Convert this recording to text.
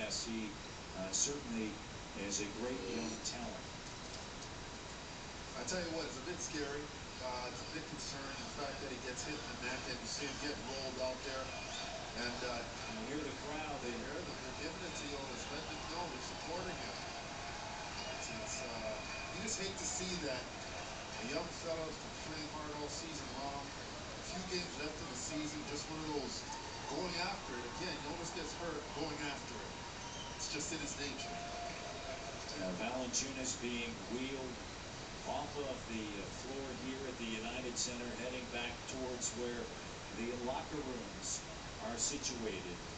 success. He certainly is a great young talent. I tell you what, it's a bit scary. It's a bit concerning the fact that he gets hit in the neck and you see him get rolled out there. And you hear the crowd. They're giving it to you. It's letting them know they're supporting him. You just hate to see that a young fella who's been playing hard all season long, a few games left in the season, just one of those going after it. Again, he almost gets hurt going after it. It's just in his nature. Valanciunas being wheeled off of the floor here at the United Center, heading back towards where the locker rooms are situated.